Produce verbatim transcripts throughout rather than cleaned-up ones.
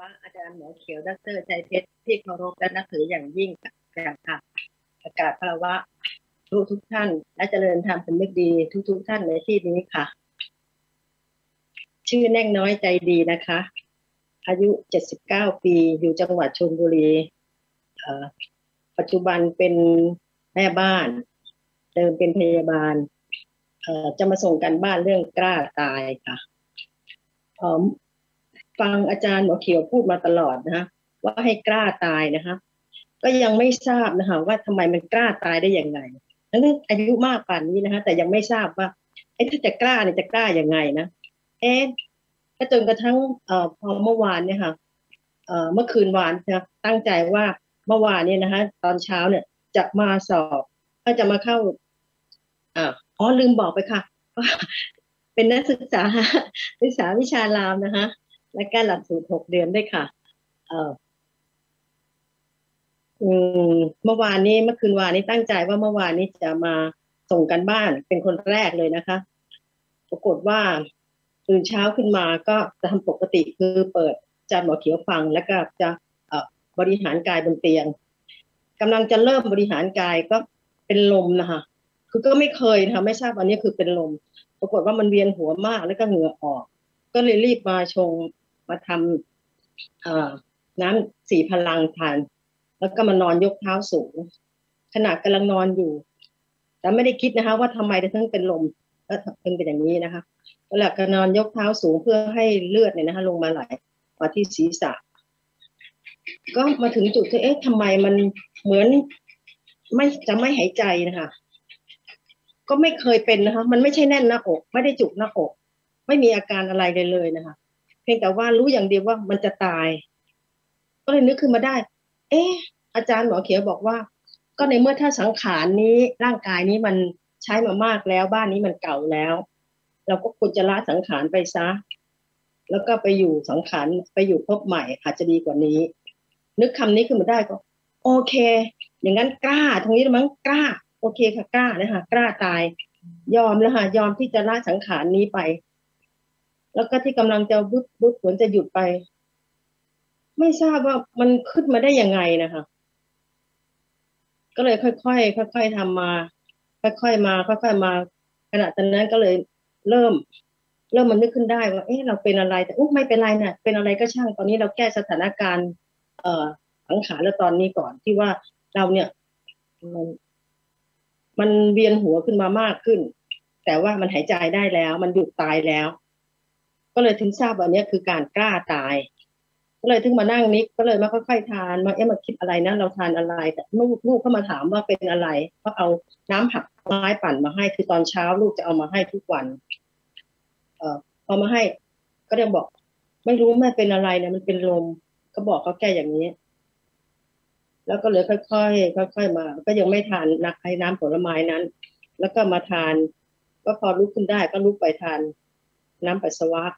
ะอาจารย์หมอเขียวดรชัยเพชรที่เคารพและนับถืออย่างยิ่งค่ะประกาศคารวะทุกทุกท่านและเจริญธรรมสำนึกดีทุกทุกท่านในที่นี้ค่ะชื่อแน่งน้อยใจดีนะคะอายุเจ็ดสิบเก้าปีอยู่จังหวัดชลบุรีปัจจุบันเป็นแม่บ้านเดิมเป็นพยาบาลจะมาส่งกันบ้านเรื่องกล้าตายค่ะฟังอาจารย์หมอเขียวพูดมาตลอดนะคะว่าให้กล้าตายนะคะก็ยังไม่ทราบนะคะว่าทำไมมันกล้าตายได้อย่างไรทั้งอายุมากป่านนี้นะคะแต่ยังไม่ทราบว่าไอ้ถ้าจะกล้าเนี่ยจะกล้ายังไงนะเอ๊ะก็จนกระทั่งเอ่อพอเมื่อวานเนี่ยค่ะเอ่อเมื่อคืนวานนะตั้งใจว่าเมื่อวานเนี่ยนะคะตอนเช้าเนี่ยจะมาสอบก็จะมาเข้าอ่าอ๋อลืมบอกไปค่ะเป็นนักศึกษาศึกษาวิชารามนะคะและก็หลักสูตรหกเดือนด้วยค่ะเอออืมเมื่อวานนี้เมื่อคืนวานนี้ตั้งใจว่าเมื่อวานนี้จะมาส่งกันบ้านเป็นคนแรกเลยนะคะปรากฏว่าตื่นเช้าขึ้นมาก็จะทำปกติคือเปิดอาจารย์หมอเขียวฟังแล้วก็จะเอ่อบริหารกายบนเตียงกำลังจะเริ่มบริหารกายก็เป็นลมนะคะคือก็ไม่เคยนะคะไม่ทราบวันนี้คือเป็นลมปรากฏว่ามันเวียนหัวมากแล้วก็เหงื่อออกก็เลยรีบมาชงมาทำน้ำสี่พลังทานแล้วก็มานอนยกเท้าสูงขณะกำลังนอนอยู่แต่ไม่ได้คิดนะคะว่าทำไมถึงเป็นลมก็ถึงเป็นอย่างนี้นะคะก็แหละก็นอนยกเท้าสูงเพื่อให้เลือดเนี่ยนะคะลงมาไหลมาที่ศีรษะก็มาถึงจุดที่เอ๊ะทำไมมันเหมือนไม่จะไม่หายใจนะคะก็ไม่เคยเป็นนะคะมันไม่ใช่แน่นหน้าอกไม่ได้จุกหน้าอกไม่มีอาการอะไรเลยเลยนะคะเพียงแต่ว่ารู้อย่างเดียวว่ามันจะตายก็เลยนึกขึ้นมาได้เอ๊ะอาจารย์หมอเขียวบอกว่าก็ในเมื่อถ้าสังขารนี้ร่างกายนี้มันใช้มามากแล้วบ้านนี้มันเก่าแล้วเราก็ควรจะละสังขารไปซะแล้วก็ไปอยู่สังขารไปอยู่ภพใหม่อาจจะดีกว่านี้นึกคำนี้ขึ้นมาได้ก็โอเคอย่างนั้นกล้าตรงนี้มั้งกล้าโอเคค่ะกล้านะคะกล้าตายยอมแล้วค่ะยอมที่จะละสังขารนี้ไปแล้วก็ที่กำลังจะบึ๊บบึ๊บฝนจะหยุดไปไม่ทราบว่ามันขึ้นมาได้ยังไงนะคะก็เลยค่อยๆค่อยๆทำมาค่อยๆมาค่อยๆมาขณะตอนนั้นก็เลยเริ่มเริ่มมันนึกขึ้นได้ว่าเอ๊ะเราเป็นอะไรแต่อุ๊ยไม่เป็นไรเนี่ยเป็นอะไรก็ช่างตอนนี้เราแก้สถานการณ์เอ่อสังขารแล้วตอนนี้ก่อนที่ว่าเราเนี่ยมันเวียนหัวขึ้นมามากขึ้นแต่ว่ามันหายใจได้แล้วมันหยุดตายแล้วก็เลยถึงทราบว่านี้คือการกล้าตายก็เลยถึงมานั่งนิกก็เลยมาค่อยๆทานมาเอ๊ะมาคิดอะไรนะเราทานอะไรแต่ลูกลูกเข้ามาถามว่าเป็นอะไรเพราะเอาน้ำผักไม้ปั่นมาให้คือตอนเช้าลูกจะเอามาให้ทุกวันเอ่อพอมาให้ก็ยังบอกไม่รู้แม่เป็นอะไรเนี่ยมันเป็นลมก็บอกเขาแก้อย่างนี้แล้วก็เลยค่อยๆค่อยๆมาก็ยังไม่ทานนักไอ้น้ำผลไม้นั้นแล้วก็มาทานก็พอลุกขึ้นได้ก็ลุกไปทานน้ำปัสสาวะ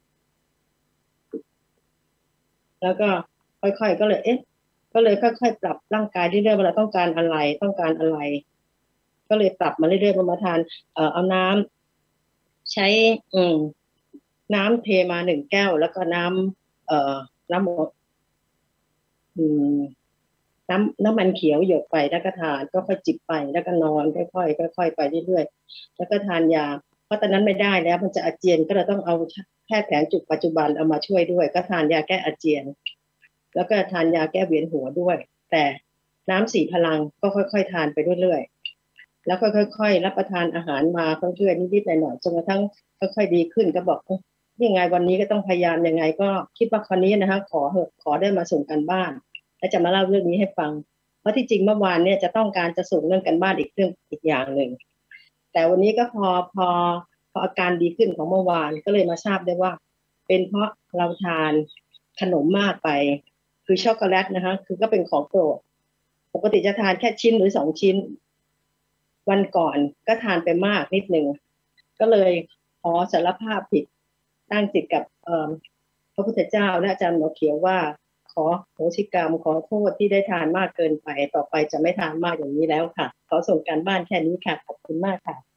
แล้วก็ค่อยๆก็เลยเอ๊ะก็เลยค่อยๆปรับร่างกายเรื่อยๆว่าเราต้องการอะไรต้องการอะไรก็เลยปรับมาเรื่อยๆมาทานเอ่อเอาน้ำใช้อืมน้ำเทมาหนึ่งแก้วแล้วก็น้ำเอ่อน้ำอืมน้ำน้ำมันเขียวหยดไปแล้วก็ทานก็ค่อยจิบไปแล้วก็นอนค่อยๆค่อยๆไปเรื่อยๆแล้วก็ทานยาเพราะตอนนั้นไม่ได้แล้วมันจะอาเจียนก็เลยต้องเอาแพทย์แผนจุดปัจจุบันเอามาช่วยด้วยก็ทานยาแก้อาเจียนแล้วก็ทานยาแก้เวียนหัวด้วยแต่น้ำสี่พลังก็ค่อยๆทานไปเรื่อยๆแล้วก็ค่อยๆรับประทานอาหารมาเรื่อยๆนิดๆหน่อยๆจนกระทั่งค่อยๆดีขึ้นก็บอกยังไงวันนี้ก็ต้องพยายามยังไงก็คิดว่าคราวนี้นะคะขอเหอะขอได้มาส่งกันบ้านและจะมาเล่าเรื่องนี้ให้ฟังเพราะที่จริงเมื่อวานเนี่ยจะต้องการจะส่งเรื่องกันบ้านอีกเรื่องอีกอย่างหนึ่งแต่วันนี้ก็พอพอพออาการดีขึ้นของเมื่อวานก็เลยมาทราบได้ว่าเป็นเพราะเราทานขนมมากไปคือช็อกโกแลตนะคะคือก็เป็นของโปรดปกติจะทานแค่ชิ้นหรือสองชิ้นวันก่อนก็ทานไปมากนิดนึงก็เลยขอสารภาพผิดตั้งจิตกับพระพุทธเจ้าและอาจารย์หมอเขียวว่าขอโหสิกรรมขอโทษที่ได้ทานมากเกินไปต่อไปจะไม่ทานมากอย่างนี้แล้วค่ะขอส่งการบ้านแค่นี้ค่ะขอบคุณมากค่ะ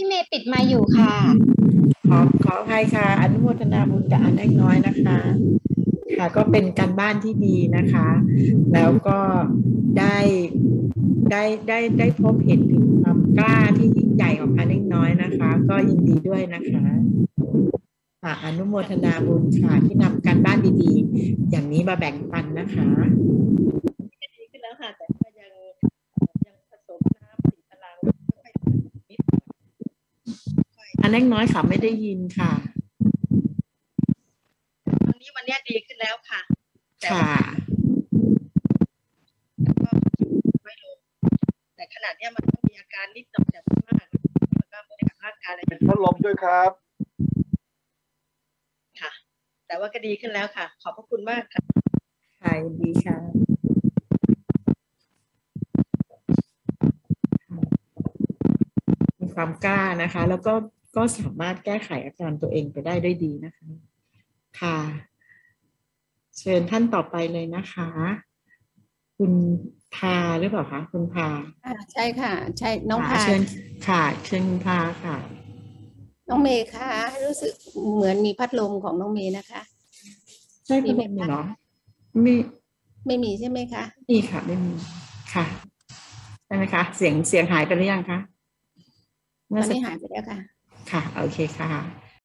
พี่เมย์ปิดไมค์อยู่ค่ะขอขออภัยค่ะอนุโมทนาบุญกับอันเล็กน้อยนะคะค่ะก็เป็นการบ้านที่ดีนะคะ แล้วก็ได้ได้ได้ได้พบเห็นถึงความกล้าที่ยิ่งใหญ่ของอันเล็กน้อยนะคะ ก็ยินดีด้วยนะคะค่ะอนุโมทนาบุญค่ะที่นำการบ้านดีๆอย่างนี้มาแบ่งปันนะคะก็ดีขึ้นแล้วค่ะแต่ก็ยังยังผสมน้ำสีพลังค่อยๆนิดอันเล็กน้อยค่ะไม่ได้ยินค่ะตอนนี้วันนี้ดีขึ้นแล้วค่ะแต่ค่ะว่าก็ไม่ลงแต่ขนาดนี้มันต้องมีอาการนิดหน่อยแต่ไม่มากแล้วก็ไม่ได้กับร่างกายอะไรเป็นพัดลมด้วยครับค่ะ แต่ว่าก็ดีขึ้นแล้วค่ะ ขอบพระคุณมากค่ะค่ะยินดีค่ะมีความกล้านะคะ แล้วก็ก็สามารถแก้ไขอาการตัวเองไปได้ด้วยดีนะคะค่ะเชิญท่านต่อไปเลยนะคะ คุณพาหรือเปล่าคะคุณพาอ่าใช่ค่ะ ใช่น้องพาเชิญค่ะเชิญคุณพาค่ะน้องเมย์ค่ะรู้สึกเหมือนมีพัดลมของน้องเมย์นะคะใช่พัดลมเหรอไม่ไม่มีใช่ไหมคะมีค่ะไม่มีค่ะใช่ไหมคะเสียงเสียงหายไปหรือยังคะตอนนี้หายไปแล้วค่ะค่ะโอเคค่ะ